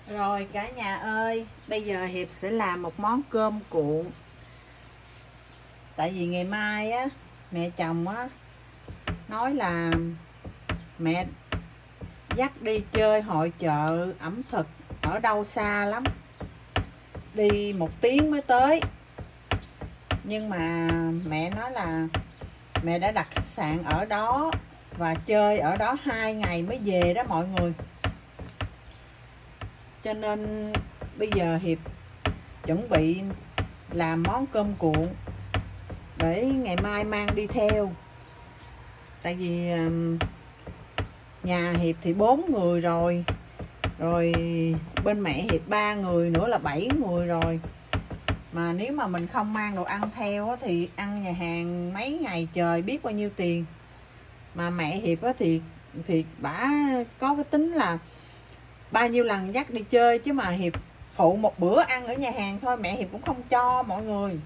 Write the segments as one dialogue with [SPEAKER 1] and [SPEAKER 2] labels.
[SPEAKER 1] Rồi cả nhà ơi, bây giờ Hiệp sẽ làm một món cơm cuộn. Tại vì ngày mai á, mẹ chồng á nói là mẹ dắt đi chơi hội chợ ẩm thực ở đâu xa lắm, đi 1 tiếng mới tới. Nhưng mà mẹ nói là mẹ đã đặt khách sạn ở đó và chơi ở đó 2 ngày mới về đó mọi người. Cho nên bây giờ Hiệp chuẩn bị làm món cơm cuộn để ngày mai mang đi theo. Tại vì nhà Hiệp thì 4 người rồi, bên mẹ Hiệp 3 người nữa là 7 người rồi. Mà nếu mà mình không mang đồ ăn theo thì ăn nhà hàng mấy ngày trời biết bao nhiêu tiền. Mà mẹ Hiệp thì bả có cái tính là bao nhiêu lần dắt đi chơi, chứ mà Hiệp phụ một bữa ăn ở nhà hàng thôi mẹ Hiệp cũng không cho mọi người.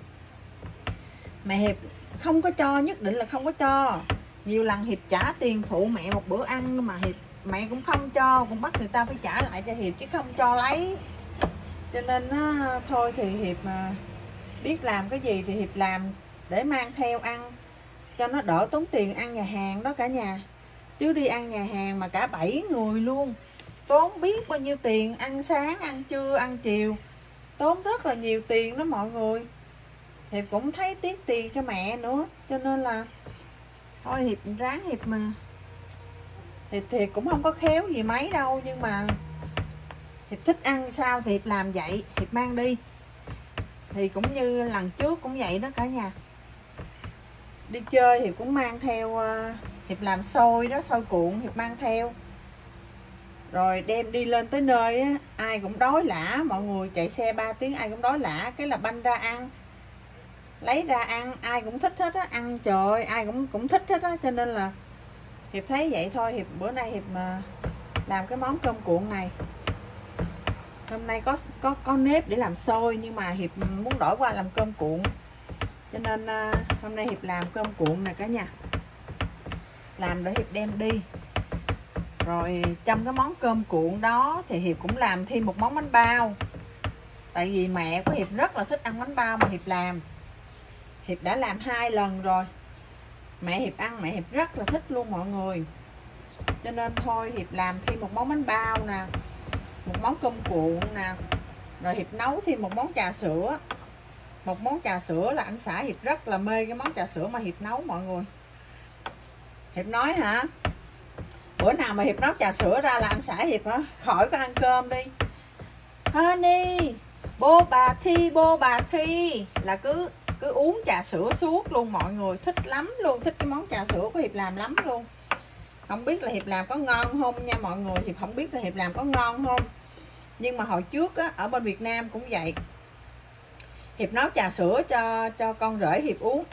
[SPEAKER 1] Mẹ Hiệp không có cho, nhất định là không có cho. Nhiều lần Hiệp trả tiền phụ mẹ một bữa ăn mà mẹ cũng không cho, cũng bắt người ta phải trả lại cho Hiệp chứ không cho lấy. Cho nên thôi thì Hiệp biết làm cái gì thì Hiệp làm để mang theo ăn cho nó đỡ tốn tiền ăn nhà hàng đó cả nhà. Chứ đi ăn nhà hàng mà cả 7 người luôn, tốn biết bao nhiêu tiền, ăn sáng, ăn trưa, ăn chiều, tốn rất là nhiều tiền đó mọi người. Hiệp cũng thấy tiếc tiền cho mẹ nữa, cho nên là thôi Hiệp ráng Hiệp mà. Thì cũng không có khéo gì mấy đâu, nhưng mà Hiệp thích ăn sao thì Hiệp làm vậy, Hiệp mang đi. Thì cũng như lần trước cũng vậy đó cả nhà. Đi chơi Hiệp cũng mang theo, Hiệp làm xôi đó, xôi cuộn Hiệp mang theo. Rồi đem đi lên tới nơi á, ai cũng đói lả mọi người, chạy xe 3 tiếng ai cũng đói lả, cái là banh ra ăn, lấy ra ăn, ai cũng thích hết á, ăn trời ơi, ai cũng thích hết á. Cho nên là Hiệp thấy vậy thôi, Hiệp bữa nay Hiệp mà làm cái món cơm cuộn này. Hôm nay có nếp để làm xôi, nhưng mà Hiệp muốn đổi qua làm cơm cuộn, cho nên hôm nay Hiệp làm cơm cuộn nè cả nhà, làm để Hiệp đem đi. Rồi trong cái món cơm cuộn đó thì Hiệp cũng làm thêm một món bánh bao. Tại vì mẹ của Hiệp rất là thích ăn bánh bao mà Hiệp làm. Hiệp đã làm 2 lần rồi. Mẹ Hiệp ăn, mẹ Hiệp rất là thích luôn mọi người. Cho nên thôi Hiệp làm thêm một món bánh bao nè, một món cơm cuộn nè. Rồi Hiệp nấu thêm một món trà sữa. Một món trà sữa là anh xã Hiệp rất là mê cái món trà sữa mà Hiệp nấu mọi người. Hiệp nói hả, bữa nào mà Hiệp nấu trà sữa ra là anh xã Hiệp hả, khỏi có ăn cơm đi. Honey, bô bà Thi là cứ uống trà sữa suốt luôn mọi người, thích lắm luôn, thích cái món trà sữa của Hiệp làm lắm luôn. Không biết là Hiệp làm có ngon không nha mọi người, Hiệp không biết là Hiệp làm có ngon không. Nhưng mà hồi trước á, ở bên Việt Nam cũng vậy, Hiệp nấu trà sữa cho con rể Hiệp uống.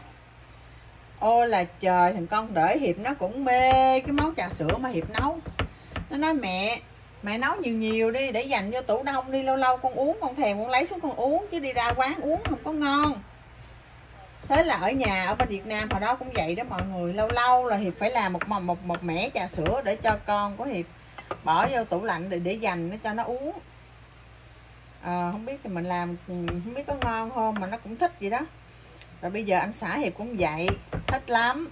[SPEAKER 1] Ôi là trời, thằng con rể Hiệp nó cũng mê cái món trà sữa mà Hiệp nấu. Nó nói mẹ nấu nhiều đi để dành cho tủ đông đi, lâu lâu con uống, con thèm con lấy xuống con uống, chứ đi ra quán uống không có ngon. Thế là ở nhà ở bên Việt Nam hồi đó cũng vậy đó mọi người, lâu lâu là Hiệp phải làm một mẻ trà sữa để cho con của Hiệp bỏ vô tủ lạnh để dành cho nó uống. Không biết thì mình làm không biết có ngon không mà nó cũng thích vậy đó. Rồi bây giờ anh xã Hiệp cũng vậy, thích lắm,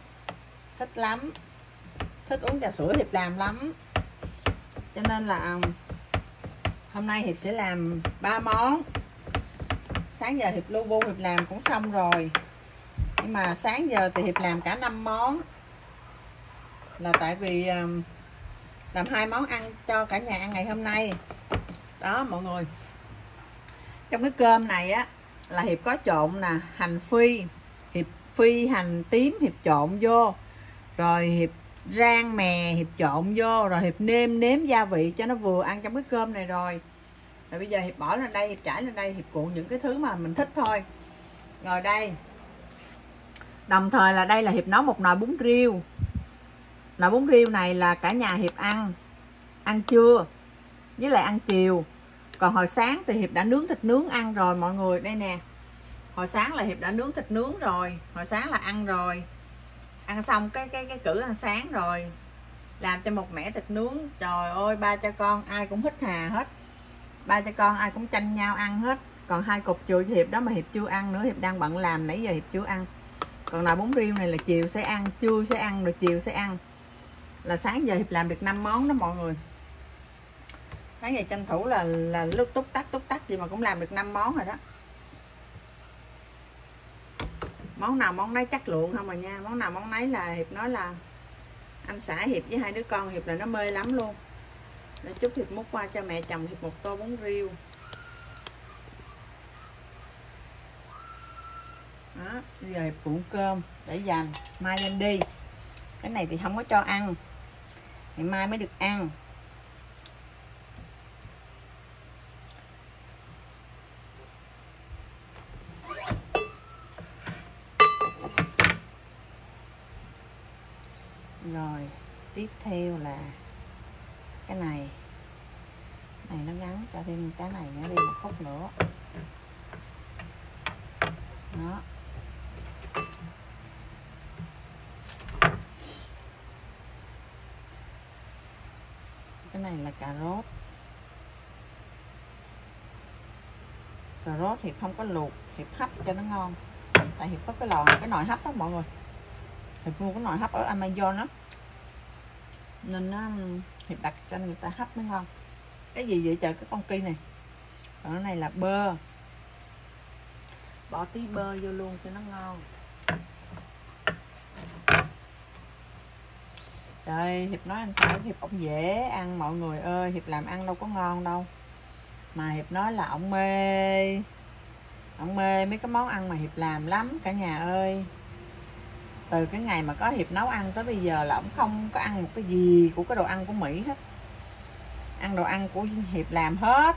[SPEAKER 1] thích uống trà sữa Hiệp làm lắm. Cho nên là hôm nay Hiệp sẽ làm 3 món. Sáng giờ Hiệp lu bu Hiệp làm cũng xong rồi, nhưng mà sáng giờ thì Hiệp làm cả 5 món. Là tại vì làm 2 món ăn cho cả nhà ăn ngày hôm nay. Đó mọi người. Trong cái cơm này á là Hiệp có trộn nè, hành phi, Hiệp phi hành tím Hiệp trộn vô. Rồi Hiệp rang mè Hiệp trộn vô, rồi Hiệp nêm gia vị cho nó vừa ăn trong cái cơm này rồi. Rồi bây giờ Hiệp bỏ lên đây, Hiệp trải lên đây, Hiệp cuộn những cái thứ mà mình thích thôi. Rồi đây, đồng thời là đây là Hiệp nấu một nồi bún riêu. Nồi bún riêu này là cả nhà Hiệp ăn trưa với lại ăn chiều. Còn hồi sáng thì Hiệp đã nướng thịt nướng ăn rồi mọi người. Đây nè, hồi sáng là Hiệp đã nướng thịt nướng rồi, hồi sáng là ăn rồi, ăn xong cái cữ ăn sáng rồi, làm cho một mẻ thịt nướng. Trời ơi, ba cha con ai cũng hít hà hết. Ba cha con ai cũng tranh nhau ăn hết. Còn 2 cục chùi Hiệp đó mà Hiệp chưa ăn nữa, Hiệp đang bận làm nãy giờ Hiệp chưa ăn. Còn nào bún riêu này là chiều sẽ ăn, trưa sẽ ăn, rồi chiều sẽ ăn. Là sáng giờ Hiệp làm được 5 món đó mọi người. Sáng giờ tranh thủ là lúc túc tắc gì mà cũng làm được 5 món rồi đó. Món nào món nấy chắc luộn không mà nha. Món nào món nấy là Hiệp nói là anh xã Hiệp với 2 đứa con Hiệp là nó mê lắm luôn. Để chút Hiệp múc qua cho mẹ chồng Hiệp 1 tô bún riêu. Đó, bây giờ Hiệp cuộn cơm để dành mai đem đi. Cái này thì không có cho ăn, ngày mai mới được ăn. Rồi tiếp theo là cái này nó gắn cho thêm cái này nữa đi, 1 phút nữa đó. Cái này là cà rốt. Cà rốt Hiệp không có luộc, Hiệp hấp cho nó ngon. Tại Hiệp có cái nồi hấp đó mọi người. Hiệp mua cái nồi hấp ở Amazon đó, nên nó Hiệp đặt cho người ta hấp mới ngon. Cái gì vậy trời, cái con kia này. Còn cái này là bơ, bỏ tí bơ vô luôn cho nó ngon. Trời, Hiệp nói anh xã Hiệp ổng dễ ăn mọi người ơi. Hiệp làm ăn đâu có ngon đâu, mà Hiệp nói là ổng mê mấy cái món ăn mà Hiệp làm lắm cả nhà ơi. Từ cái ngày mà có Hiệp nấu ăn tới bây giờ là ổng không có ăn một cái gì của cái đồ ăn của Mỹ hết. Ăn đồ ăn của Hiệp làm hết.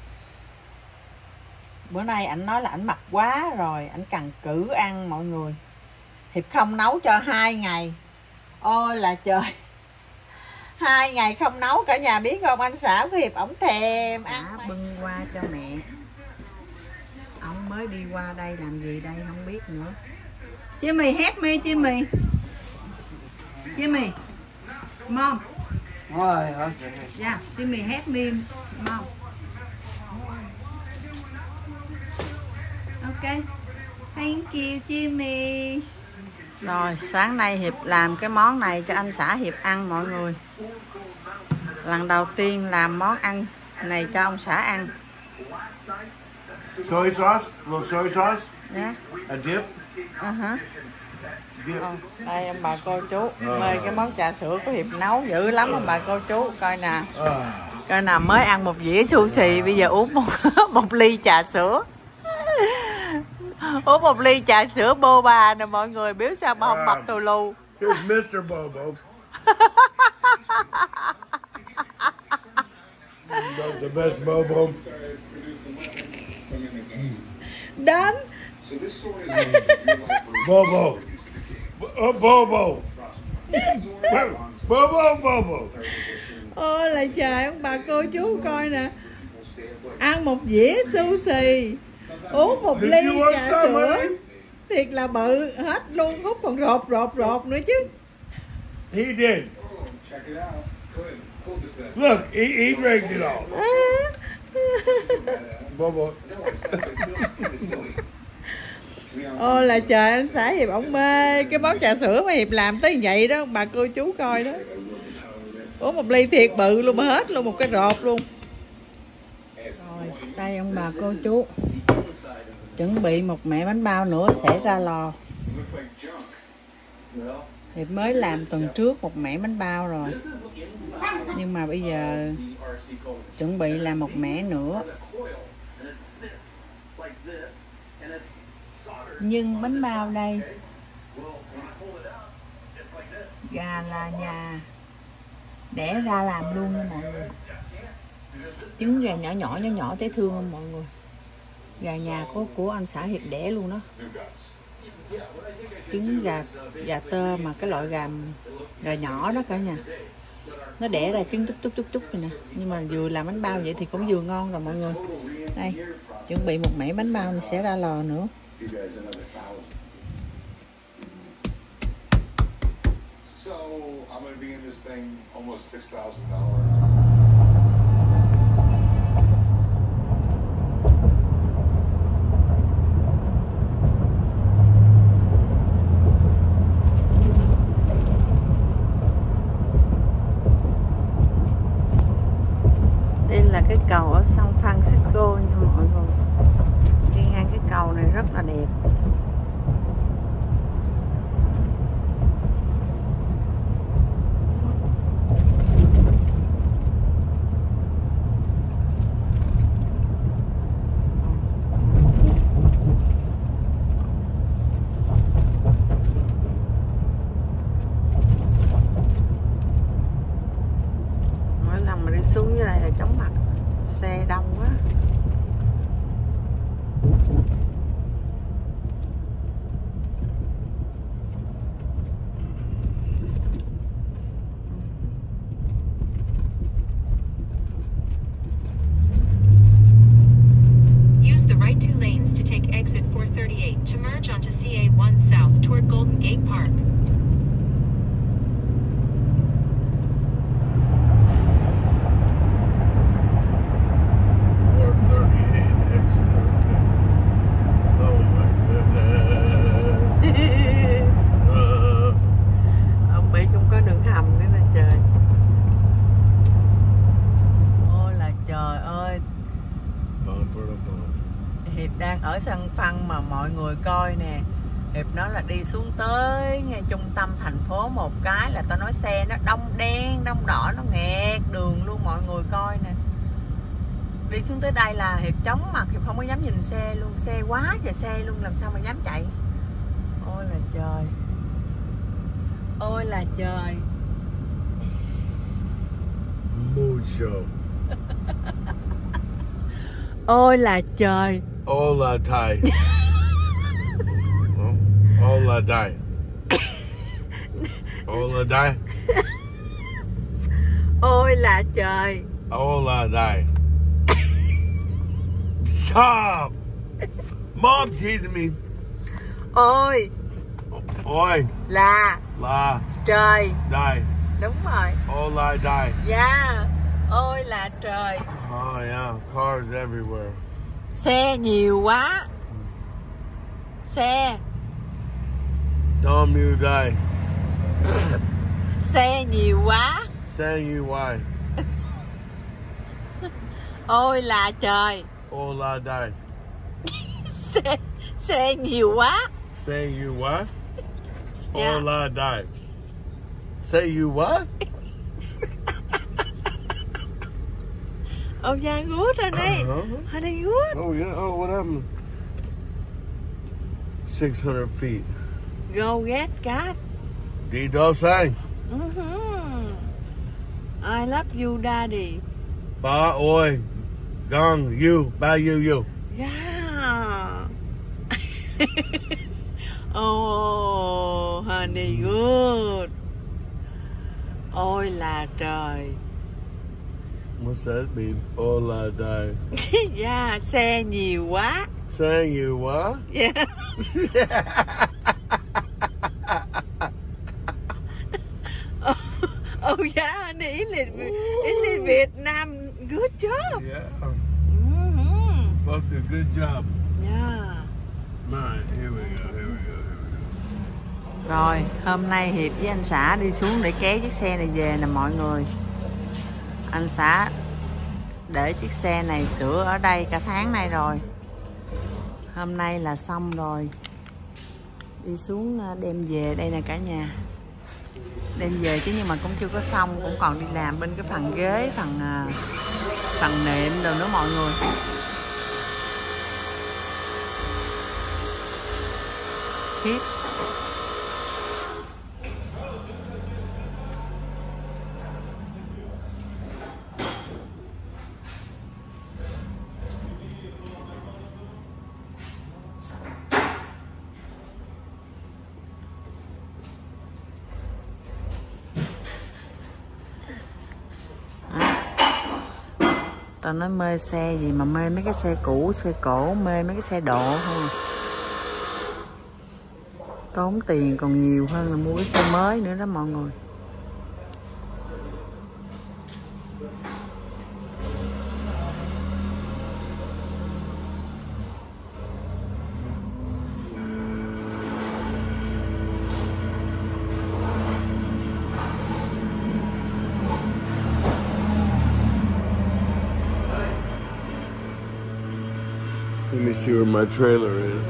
[SPEAKER 1] Bữa nay ảnh nói là ảnh mập quá rồi, ảnh cằn cữ ăn mọi người. Hiệp không nấu cho 2 ngày. Ôi là trời, 2 ngày không nấu cả nhà biết không. Anh xã của Hiệp ổng thèm ăn. Bưng qua cho mẹ. Ông mới đi qua đây làm gì đây không biết nữa. Jimmy, help me, Jimmy. Jimmy, mom. Yeah, Jimmy, help me, mom. Ok, thank you, Jimmy. Rồi, sáng nay Hiệp làm cái món này cho anh xã Hiệp ăn mọi người. Lần đầu tiên làm món ăn này cho ông xã ăn.
[SPEAKER 2] Soy sauce, little soy sauce.
[SPEAKER 1] Yeah.
[SPEAKER 2] A dip.
[SPEAKER 1] Đây ông bà cô chú mê cái món trà sữa của Hiệp nấu dữ lắm ông bà cô chú. Coi nè, coi nè, mới ăn 1 dĩa sushi, bây giờ uống một ly trà sữa. Uống 1 ly trà sữa boba nè mọi người, biết sao mà không mập tù lù.
[SPEAKER 2] Here's Mr. Bobo. The best Bobo.
[SPEAKER 1] Đến
[SPEAKER 2] Bobo. Bobo. Bobo.
[SPEAKER 1] ôi là trời, ông bà cô chú coi nè, ăn 1 dĩa sushi, uống 1 ly trà sữa, thiệt là bự hết luôn, hút còn rột nữa chứ.
[SPEAKER 2] He did. Look, he drank it all. Bobo.
[SPEAKER 1] Ôi là trời, anh xã Hiệp ổng mê cái món trà sữa mà Hiệp làm tới vậy đó, bà cô chú coi đó. Uống 1 ly thiệt bự luôn mà hết luôn, một cái rột luôn. Rồi, đây ông bà cô chú chuẩn bị một mẻ bánh bao nữa sẽ ra lò. Hiệp mới làm tuần trước một mẻ bánh bao rồi, nhưng mà bây giờ chuẩn bị làm một mẻ nữa. Nhưng bánh bao đây, gà là nhà đẻ ra làm luôn nha mọi người. Trứng gà nhỏ thấy thương không mọi người. Gà nhà của anh xã Hiệp đẻ luôn đó. Trứng gà tơ mà cái loại gà nhỏ đó cả nhà. Nó đẻ ra trứng chút rồi nè. Nhưng mà vừa làm bánh bao vậy thì cũng vừa ngon rồi mọi người. Đây, chuẩn bị một mẻ bánh bao này sẽ ra lò nữa.
[SPEAKER 3] So I'm gonna be in this thing almost $6,000.
[SPEAKER 1] Đây là cái cầu ở San Francisco nha mọi người. Đi ngang cái cầu này rất là đẹp. Mỗi lần mà đi xuống dưới đây là chóng mặt, xe đông quá.
[SPEAKER 4] Use the right 2 lanes to take exit 438 to merge onto CA1 South toward Golden Gate Park.
[SPEAKER 1] Ở Mỹ cũng có đường hầm nữa nè trời. Ôi là trời ơi. Hiệp đang ở sân phăng mà mọi người coi nè. Hiệp nói là đi xuống tới ngay trung tâm thành phố một cái là tao nói xe nó đông đen đông đỏ, nó nghẹt đường luôn, mọi người coi nè. Đi xuống tới đây là Hiệp chóng mặt, Hiệp không có dám nhìn xe luôn, xe quá trời xe luôn, làm sao mà dám chạy. Ôi là trời. Ôi là trời.
[SPEAKER 2] Mucho.
[SPEAKER 1] Ôi là trời.
[SPEAKER 2] Hola, Thai. Hola, die. Hola, die.
[SPEAKER 1] Ôi là trời.
[SPEAKER 2] Hola, die. Stop! Mom teasing me.
[SPEAKER 1] Ôi
[SPEAKER 2] Oi,
[SPEAKER 1] là
[SPEAKER 2] la,
[SPEAKER 1] trời.
[SPEAKER 2] die.
[SPEAKER 1] Đúng rồi.
[SPEAKER 2] Hola, die.
[SPEAKER 1] Dạ. Ôi là trời.
[SPEAKER 2] Oh, yeah, cars everywhere.
[SPEAKER 1] Xe nhiều quá. Xe.
[SPEAKER 2] Dom, you die.
[SPEAKER 1] Xe nhiều quá.
[SPEAKER 2] Saying you why.
[SPEAKER 1] Ôi là trời.
[SPEAKER 2] Hola, die.
[SPEAKER 1] Xe nhiều quá.
[SPEAKER 2] Saying you what?
[SPEAKER 1] Yeah.
[SPEAKER 2] Hola, die. Say you what?
[SPEAKER 1] Oh yeah, good honey. Honey, good.
[SPEAKER 2] Oh, yeah. Oh, what happened? 600 feet.
[SPEAKER 1] Go get cat.
[SPEAKER 2] D-Dog say.
[SPEAKER 1] I love you, daddy.
[SPEAKER 2] Ba, oi. Gong, you. Ba, you.
[SPEAKER 1] Yeah. Oh, honey, good. Ôi là trời.
[SPEAKER 2] What's that mean? Hola, die.
[SPEAKER 1] Yeah, xe nhiều quá.
[SPEAKER 2] Saying you what?
[SPEAKER 1] Yeah. Oh yeah, honey, English Vietnam, good job.
[SPEAKER 2] Yeah.
[SPEAKER 1] Mm-hmm.
[SPEAKER 2] Both do good job.
[SPEAKER 1] Yeah.
[SPEAKER 2] Right, here we go.
[SPEAKER 1] Rồi, hôm nay Hiệp với anh xã đi xuống để kéo chiếc xe này về nè mọi người. Anh xã để chiếc xe này sửa ở đây cả tháng nay rồi. Hôm nay là xong rồi. Đi xuống đem về đây nè cả nhà. Đem về chứ nhưng mà cũng chưa có xong, cũng còn đi làm bên cái phần ghế, phần nệm rồi nữa mọi người. Khiếp. Tao nói mê xe gì mà mê mấy cái xe cũ, xe cổ, mê mấy cái xe độ không à. Tốn tiền còn nhiều hơn là mua cái xe mới nữa đó mọi người.
[SPEAKER 2] Let me see where my trailer is.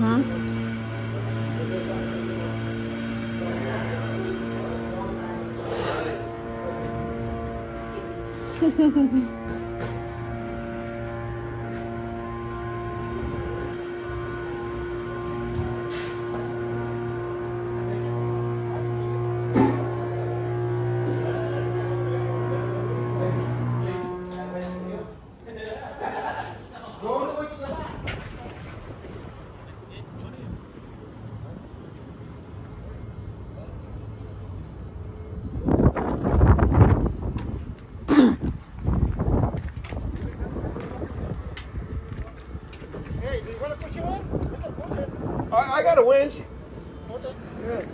[SPEAKER 2] I got a winch. Yeah.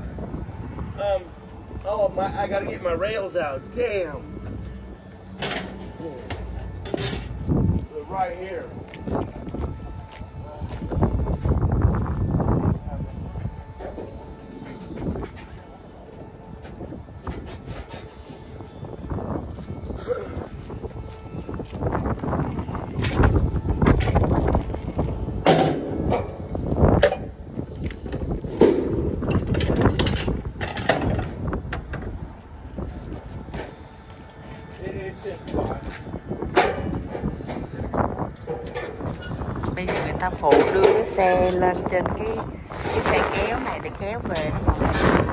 [SPEAKER 2] I gotta get my rails out. Damn. They're right here.
[SPEAKER 1] Bây giờ người ta phụ đưa cái xe lên trên cái xe kéo này để kéo về đó mọi người.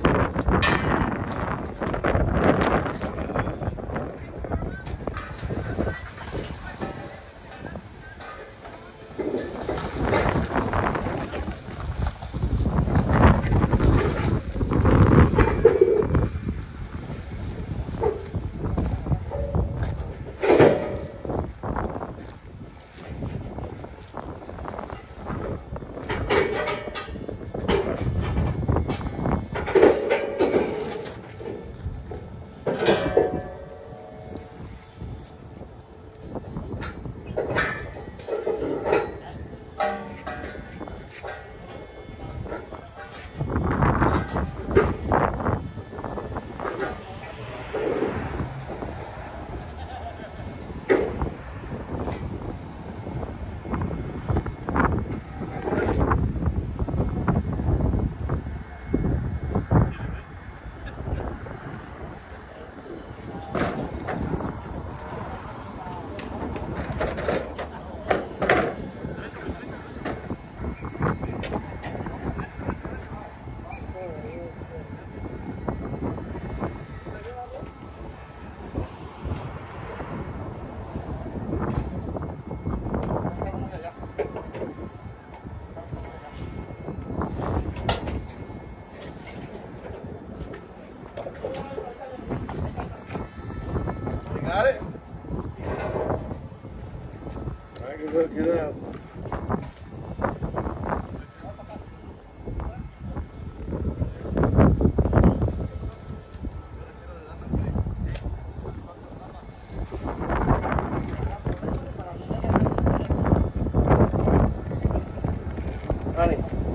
[SPEAKER 1] Got it? I can hook it up. Honey.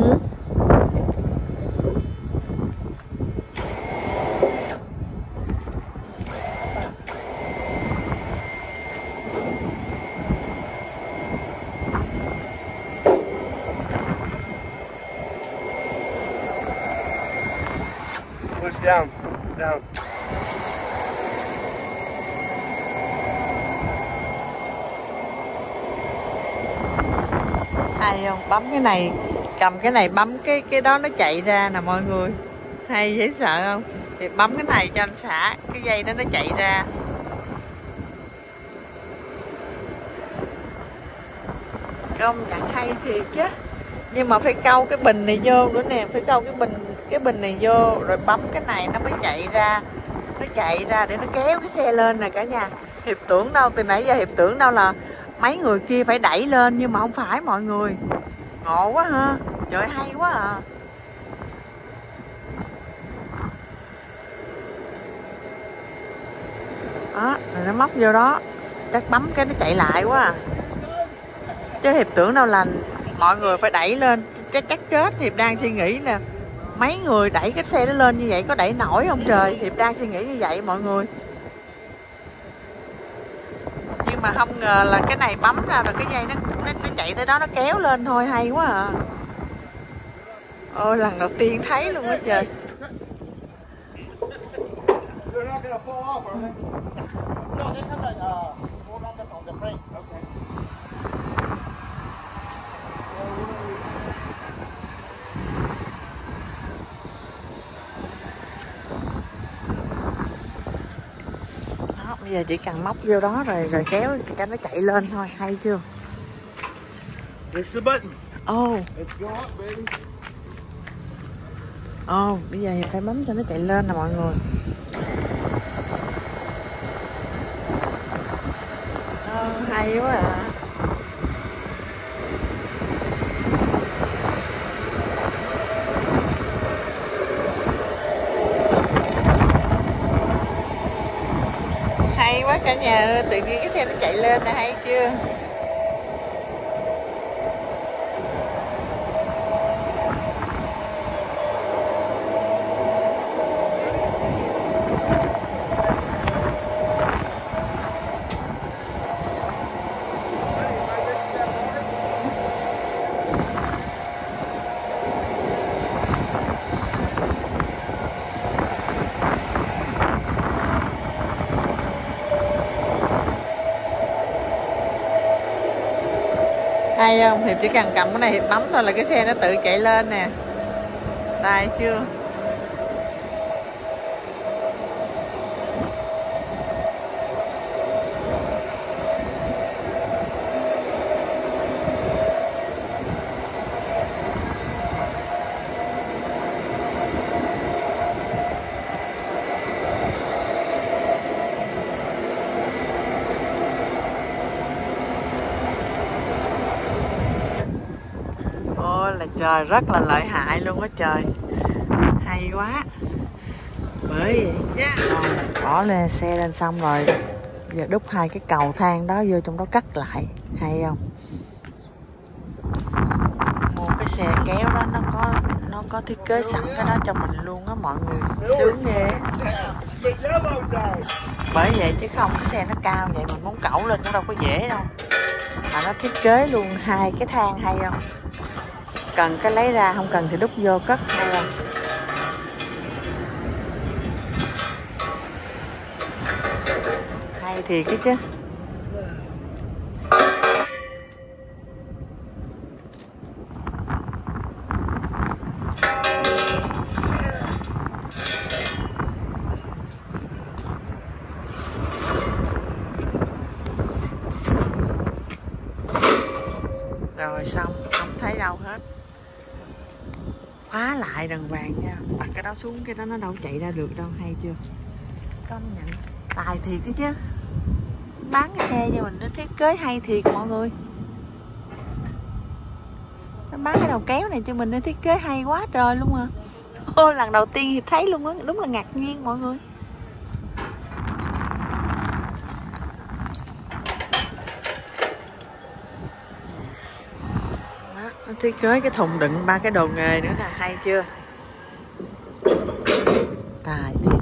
[SPEAKER 1] Push down, down. Hay không? Bấm cái này, cầm cái này bấm cái đó nó chạy ra nè mọi người. Hay dễ sợ không? Thì bấm cái này cho anh xả, cái dây đó nó chạy ra. Công nhận hay thiệt chứ. Nhưng mà phải câu cái bình này vô nữa nè, phải câu cái bình này vô rồi bấm cái này nó mới chạy ra. Nó chạy ra để nó kéo cái xe lên nè cả nhà. Hiệp tưởng đâu, từ nãy giờ Hiệp tưởng đâu là mấy người kia phải đẩy lên, nhưng mà không phải mọi người. Ngộ quá ha. Trời hay quá à. Đó, rồi nó móc vô đó. Chắc bấm cái nó chạy lại quá à. Chứ Hiệp tưởng đâu là mọi người phải đẩy lên. Chắc chết. Hiệp đang suy nghĩ là mấy người đẩy cái xe đó lên như vậy có đẩy nổi không trời. Hiệp đang suy nghĩ như vậy mọi người. Nhưng mà không ngờ là cái này bấm ra rồi cái dây nó chạy tới đó, nó kéo lên thôi. Hay quá à. Ôi lần đầu tiên thấy luôn á trời.
[SPEAKER 3] They're not gonna fall off, are they? No, they kind of hold on the frame. Okay.
[SPEAKER 1] Đó, bây giờ chỉ cần móc vô đó rồi kéo cho nó chạy lên thôi. Hay chưa?
[SPEAKER 2] Push the button.
[SPEAKER 1] Oh,
[SPEAKER 3] Let's go up, baby.
[SPEAKER 1] bây giờ phải bấm cho nó chạy lên nè mọi người. Hay quá à. Hay quá cả nhà ơi, tự nhiên cái xe nó chạy lên nè, hay chưa? Hay không? Hiệp chỉ cần cầm cái này Hiệp bấm thôi là cái xe nó tự chạy lên nè. Tài chưa? Là trời rất là lợi hại luôn á trời. Hay quá. Bởi vậy bỏ lên xe lên xong rồi giờ đúc hai cái cầu thang đó vô trong đó cắt lại. Hay không? Mua cái xe kéo đó nó có thiết kế sẵn cái đó cho mình luôn á mọi người. Sướng ghê. Bởi vậy chứ không cái xe nó cao vậy mình muốn cẩu lên nó đâu có dễ đâu. Mà nó thiết kế luôn hai cái thang. Hay không? Cần cái lấy ra, không cần thì đút vô cất. Hay không? Hay thiệt cái chứ. Rồi xong, không thấy đâu hết. Khóa lại đàng hoàng nha. Đặt cái đó xuống, cái đó nó đâu chạy ra được đâu. Hay chưa? Công nhận tài thiệt cái chứ. Bán cái xe cho mình nó thiết kế hay thiệt mọi người. Nó bán cái đầu kéo này cho mình nó thiết kế hay quá trời luôn à. Ôi lần đầu tiên thì thấy luôn á. Đúng là ngạc nhiên mọi người. Nó thiết kế cái thùng đựng 3 cái đồ nghề nữa nè. Hay chưa? Tài thiệt.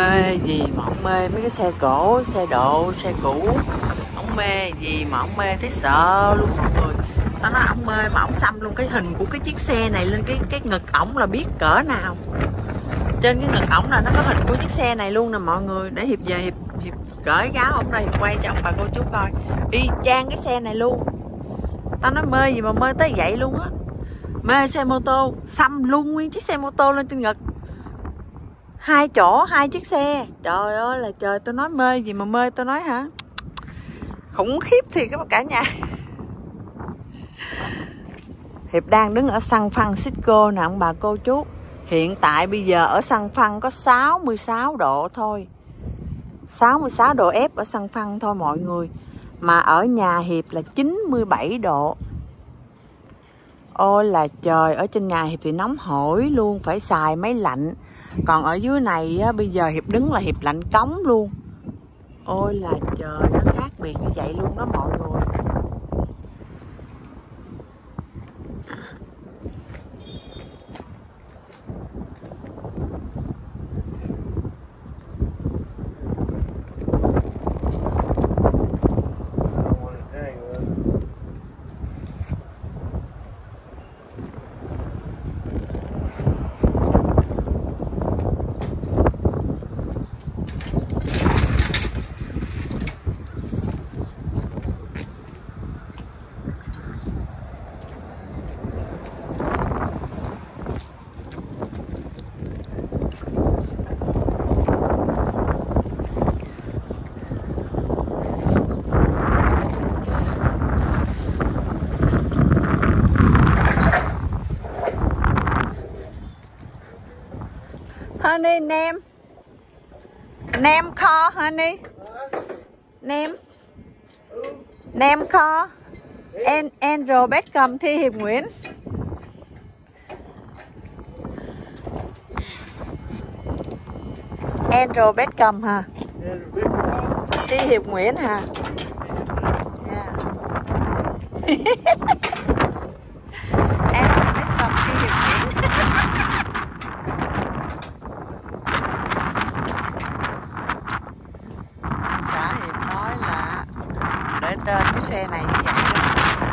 [SPEAKER 1] mê gì mà ông mê mấy cái xe cổ, xe độ, xe cũ. Ông mê gì mà ông mê thấy sợ luôn mọi người. Tao nói ông mê mà ông xăm luôn cái hình của cái chiếc xe này lên cái ngực ổng là biết cỡ nào. Trên cái ngực ổng là nó có hình của chiếc xe này luôn nè mọi người. Để Hiệp về Hiệp gửi gáo ổng đây, Hiệp quay cho ông bà cô chú coi. Y chang cái xe này luôn. Tao nói mê gì mà mê tới vậy luôn á. Mê xe mô tô, xăm luôn nguyên chiếc xe mô tô lên trên ngực. 2 chỗ, 2 chiếc xe. Trời ơi là trời, tôi nói mê gì mà mê, tôi nói hả? Khủng khiếp thiệt các cả nhà. Hiệp đang đứng ở San Francisco nè ông bà cô chú. Hiện tại bây giờ ở San Fran có 66 độ thôi. 66 độ F ở San Fran thôi mọi người. Mà ở nhà Hiệp là 97 độ. Ôi là trời, ở trên nhà Hiệp thì nóng hổi luôn, phải xài máy lạnh. Còn ở dưới này á, bây giờ Hiệp đứng là Hiệp lạnh cống luôn. Ôi là trời, nó khác biệt như vậy luôn đó mọi người. Honey, name call, honey. Name call. Andrew Beckham, Thi Hiệp Nguyễn. Andrew Beckham hả? Thi Hiệp Nguyễn hả? Yeah. Andrew Beckham, Thi Hiệp Nguyễn. Xã Hiệp nói là để tên cái xe này như vậy đó.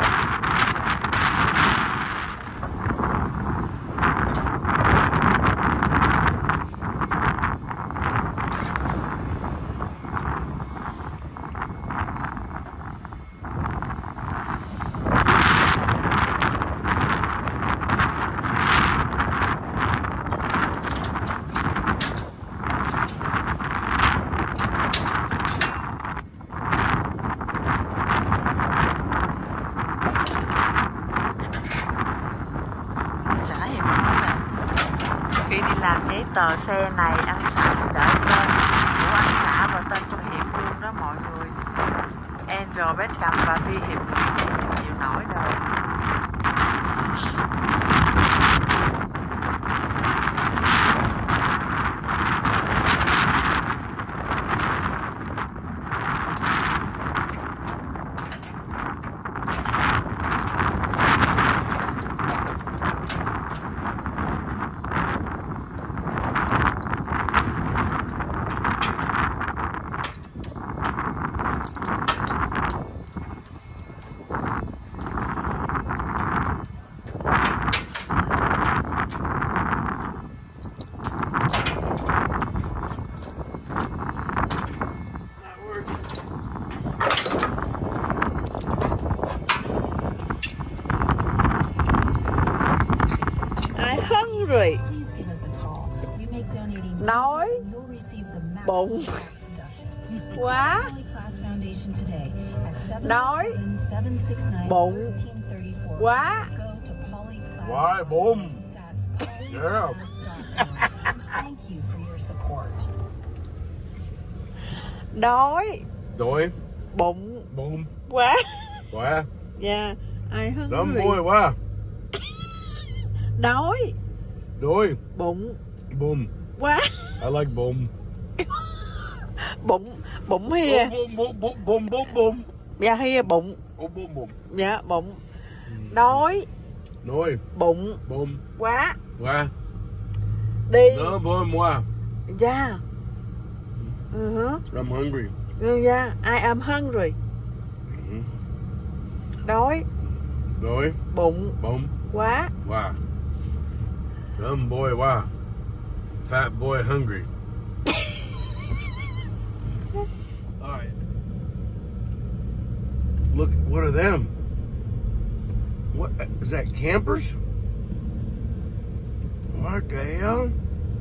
[SPEAKER 1] Làm giấy tờ xe này anh xã sẽ để tên của anh xã và tên của Hiệp luôn đó mọi người. Andrew Beckham và Thi Hiệp Nguyễn chịu nổi đời. Rồi nói bụng quá, nói bụng quá.
[SPEAKER 2] Why, boom. Yeah.
[SPEAKER 1] Đói bụng quá.
[SPEAKER 2] Quá.
[SPEAKER 1] Yeah, I hungry.
[SPEAKER 2] Đói môi quá.
[SPEAKER 1] Đói bụng quá.
[SPEAKER 2] I like boom.
[SPEAKER 1] Bụng here.
[SPEAKER 2] Boom.
[SPEAKER 1] Dạ here bụng.
[SPEAKER 2] Boom.
[SPEAKER 1] Dạ bụng. Đói bụng quá.
[SPEAKER 2] Quá.
[SPEAKER 1] Đi.
[SPEAKER 2] Nó bôi mua.
[SPEAKER 1] Dạ.
[SPEAKER 2] I'm hungry.
[SPEAKER 1] Yeah, I am hungry. Đói.
[SPEAKER 2] Đói.
[SPEAKER 1] Bụng.
[SPEAKER 2] Bum.
[SPEAKER 1] Quá.
[SPEAKER 2] Wow. Dumb boy, wow. Fat boy hungry. All right. Look, what are them? What is that? Campers? What the hell?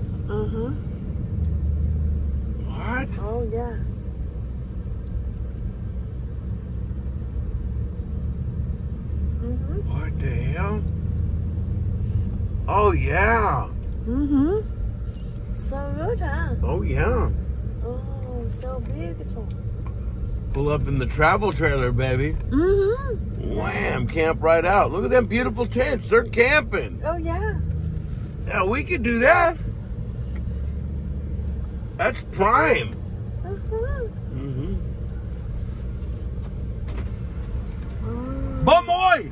[SPEAKER 2] What?
[SPEAKER 1] Oh yeah.
[SPEAKER 2] What the hell? Oh yeah.
[SPEAKER 1] So good, huh?
[SPEAKER 2] Oh yeah.
[SPEAKER 1] Oh, so beautiful.
[SPEAKER 2] Pull up in the travel trailer, baby. Wham! Camp right out. Look at them beautiful tents. They're camping.
[SPEAKER 1] Oh yeah.
[SPEAKER 2] Yeah, we could do that. That's prime. Bum oi!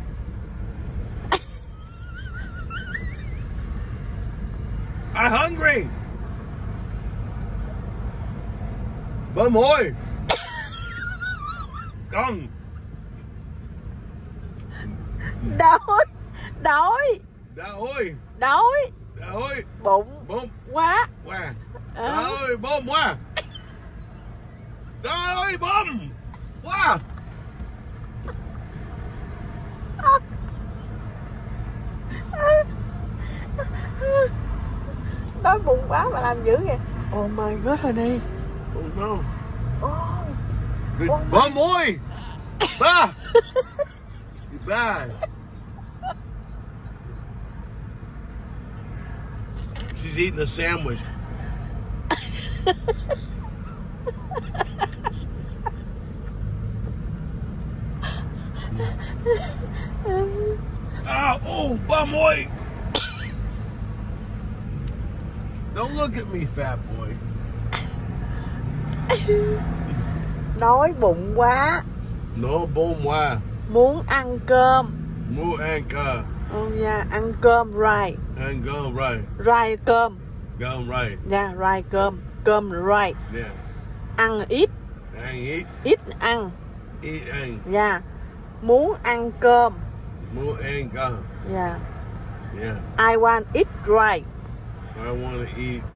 [SPEAKER 2] I'm hungry. Bum oi! Con.
[SPEAKER 1] Đói. Đói.
[SPEAKER 2] Đã ôi.
[SPEAKER 1] Đói.
[SPEAKER 2] Đã ôi.
[SPEAKER 1] Bụng.
[SPEAKER 2] Bum.
[SPEAKER 1] Quá.
[SPEAKER 2] Wow. Đã ơi, bum quá. Đã ơi, bum. Wow.
[SPEAKER 1] Đói bụng quá mà làm dữ kìa. Oh my god, honey.
[SPEAKER 2] Oh no.
[SPEAKER 1] Oh.
[SPEAKER 2] Bum oi. Ba. Bad. She's eating a sandwich. Oh, bum oi. Don't look at me, fat boy.
[SPEAKER 1] Đói bụng quá.
[SPEAKER 2] No bom wa.
[SPEAKER 1] Muốn ăn cơm.
[SPEAKER 2] Mu anka.
[SPEAKER 1] Oh yeah, ăn cơm right.
[SPEAKER 2] And go right.
[SPEAKER 1] Right cơm.
[SPEAKER 2] Go right.
[SPEAKER 1] Yeah, right cơm. Cơm right.
[SPEAKER 2] Yeah.
[SPEAKER 1] Ăn ít.
[SPEAKER 2] And eat.
[SPEAKER 1] Ít ăn.
[SPEAKER 2] Eat and.
[SPEAKER 1] Yeah. Muốn ăn cơm.
[SPEAKER 2] Mu anka.
[SPEAKER 1] Yeah.
[SPEAKER 2] Yeah.
[SPEAKER 1] I want it right.
[SPEAKER 2] I want to eat